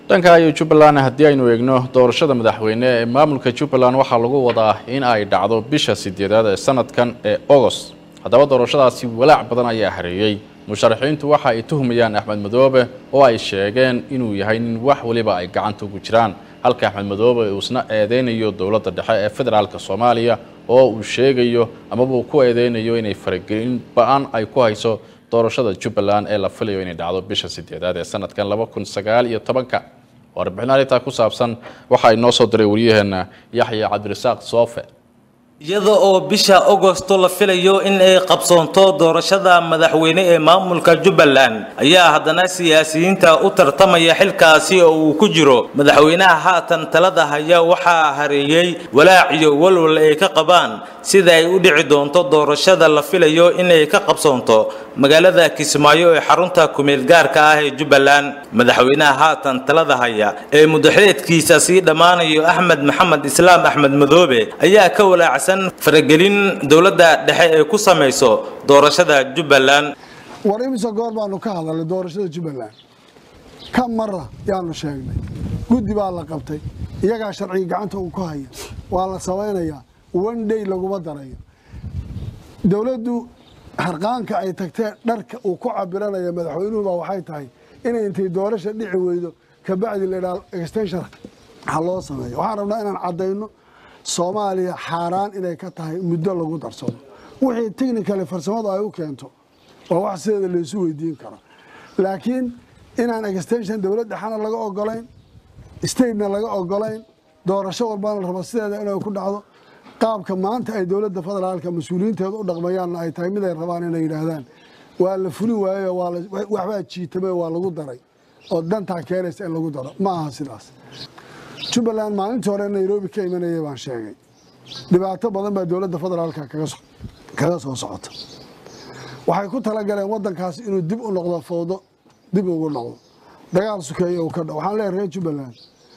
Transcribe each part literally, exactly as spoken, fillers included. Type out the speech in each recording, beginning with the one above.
dhanka ay Jubbaland haddii aynu eegno doorashada madaxweyne ee maamulka Jubbaland waxa lagu wadaa in ay dhacdo bisha sideedaad ee sanadkan ee August haddaba doorashadaasi walaac badan ayaa hareeyay musharaxiintu waxa ay tuhmayaan Axmed Madoobe oo ay sheegeen inuu yahay nin wax waliba ay gacanta ugu jiraan halka Axmed Madoobe uu isna eedeynayo dawladda dhexe ee federaalka Soomaaliya oo uu sheegayo ama uu ku eedeynayo inay faragelin ba'an ay ku hayso doorashada Jubbaland ee la filayo inay dhacdo bisha sideedaad ee sanadkan laba kun sagaal iyo toban warbixinada ku saabsan waxa ay noo soo diray wariyaheena Yaxya Cabdirasaaq Soofe iyada oo bisha August la filayo in ay qabsoonto doorashada madaxweyne ee maamulka Jubbaland ayaa haddana siyaasiyiinta u tartamaya xilkaasi oo uu ku jiro madaxweynaha haatan talada haya waxa hareeyay walaac iyo walwal ay ka qabaan sida ay u dhici doonto doorashada la filayo in ay ka qabsoonto magaalada Kismaayo ee xarunta kumeel gaarka ah ee Jubbaland madaxweynaha haatan talada haya ee muddaxileedkiisa si dhamaanayo Axmed Maxamed Islaam Axmed Madoobe ayaa ka walaac faragelin dawladda dhexe ee ku sameeyso doorashada Jubbaland wareemisa goor baanu ka hadalay doorashada Jubbaland ka marra yaanu sheegnay guddi baa la qabtay iyaga sharci gacanta uu ku haya waa la sameeynaya one day lagu badarayo dawladdu harqaanka ay tagtay dharka uu ku cabiranayo madaxweynuhu baa waxay tahay inay intay doorasho dhici weydo ka bacdi leedahay extension ha loo sameeyo waxaan rabnaa inaan cadeyno Soomaaliya xaraan inay ka tahay muddo lagu darsado wixii technical farsamada ay u keento waa wax sida la isu weydiin karo laakiin inaan extension dawladda xana laga ogolayn state-na laga ogolayn doorasho walba la rabo sideeda inay ku dhacdo qaabka maanta ay dawladda federaalka mas'uuliyiinteedu u dhaqmayaan ay tahay mid ay rabaan inay yiraahdaan waa la fuli waayo waa waxba jiitame waa lagu daray oo danta keenaysa in lagu daro ma aha sidaas Jubbaland maalintii hore Nairobi ka imanayay baan sheegay dhibaato badan baa dawladda federaalka kaga soo kaga soo socota waxay ku tala galeen wadankaas inuu dib u noqdo foodo dib ugu noqdo dagaal sukeeyo oo ka dhaw waxaan leeyahay Jubbaland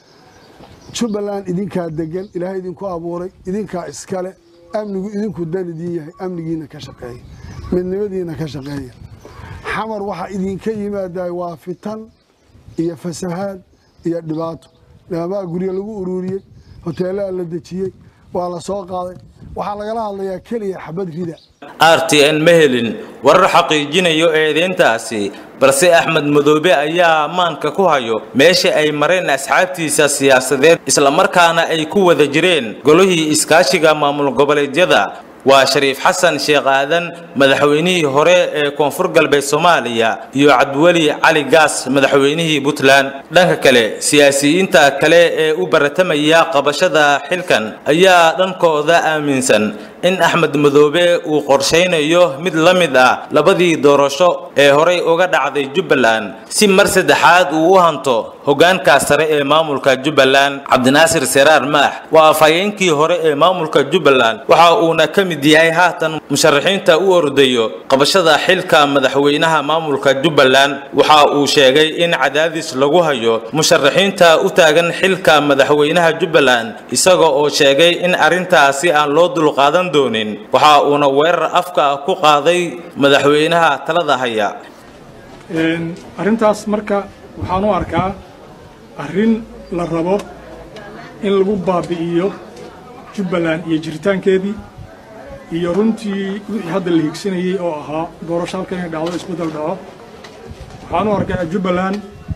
Jubbaland idinka degan Ilaahay idinku abuuray idinka iskale amnigu idinku danidii yahay amnigiina ka shaqeeya midnimadiina ka shaqeeya xamar waxa idinka yimaaday waa fitan iyo fasahaad iyo dhibaato lama guriga lagu ururiyay hoteelada la dajiyay waa la soo qaaday waxa laga hadlayaa kaliya xabad rida R T N mehelin warar xaqiijinayo eedeyntaasi balse Axmed Madoobe ayaa maanka ku hayo meesha ay mareen asxaabtiisa siyaasadeed isla markaana ay ku wada jireen golihii iskaashiga maamul goboleedyada waa Shariif Xasan Sheekh Aadan madaxweynihii hore ee Koonfur Galbeed Soomaaliya iyo Cabdiwali Cali Gaas madaxweynihii Puntland dhanka kale siyaasiyiinta kale ee u baratamaya qabashada xilkan ayaa dhankooda aaminsan in Axmed Madoobe uu qorsheynayo mid la mid ah labadii doorasho ee hore uga dhacday Jubbaland si mar saddexaad uu u hanto hoggaanka sare ee maamulka Jubbaland Cabdinaasir Seraar Maax waa afhayeenkii hore ee maamulka Jubbaland waxa uu na ka mid yahay haatan musharaxiinta u ordayo qabashada xilka madaxweynaha maamulka Jubbaland waxa uu sheegay in cadaadis lagu hayo musharaxiinta u taagan xilka madaxweynaha Jubbaland isaga oo sheegay in arintaasi aan loo dulqaadan doonin waxa uu weerar afka ku qaaday madaxweynaha talada haya een arintaas marka waxaan u arkaa arin la rabo in lagu baabi'iyo Jubbaland iyo jiritaankeedii iyo runtii wixii hadda la higsanayay oo ahaa doorasho halkan ay dhacdo isbedel dhaco waxaan u arkaa Jubbaland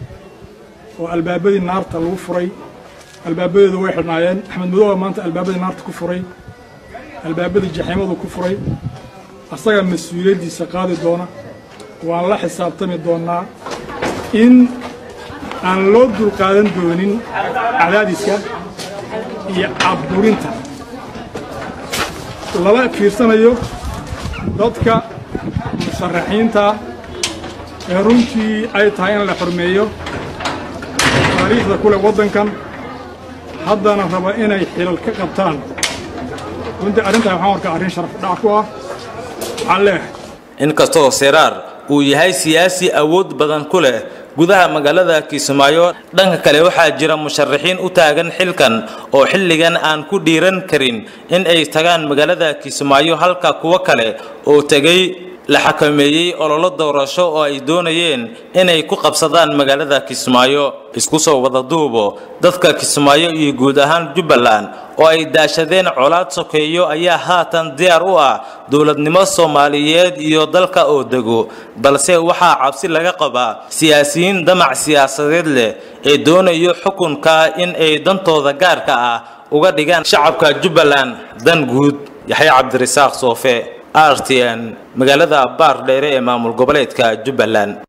oo albaabadii naarta lagu furay albaabadeedu way xidhnaayeen Axmed Madoobe maanta albaabadii naarta ku furay albaabadii jaxiimadu ku furay asaga mas'uuliyadiisa qaadi doona waan la xisaabtami doonaa in aan loo dul qaadan doonin cadaadiska iyo caburinta laba fiirsanayo dadka musharaxiinta ee runtii ay tahay in la xurmeeyo taariikhda kule wadankan haddana raba inay xilal ka qabtaan runtii arrintan waxaan arkaa arrin sharaf dhac ku ah alle inkastoo Seraar uu yahay siyaasi awood badan ku leh gudaha magaalada Kismaayo dhanka kale waxaa jira musharaxiin u taagan xilkan oo xilligan aan ku dhiiran karin in ay tagaan magaalada Kismaayo halka kuwa kale oo tagay la xakameeyey ololo doorasho oo ay doonayeen inay ku qabsadaan magaalada Kismaayo. Isku soo wada duubo dadka Kismaayo iyo guud ahaan Jubbaland oo ay daashadeen colaad sokeeyo ayaa haatan diyaar u ah dowladnimo Soomaaliyeed iyo dalka oo dego, balse waxaa cabsi laga qabaa siyaasiyiin damac siyaasadeed leh ee doonayo xukunka in ay dantooda gaarka ah uga dhigaan shacabka Jubbaland dan guud. Yaxya Cabdirasaaq Soofe, R T N, magaalada Baardheere ee maamul goboleedka Jubbaland.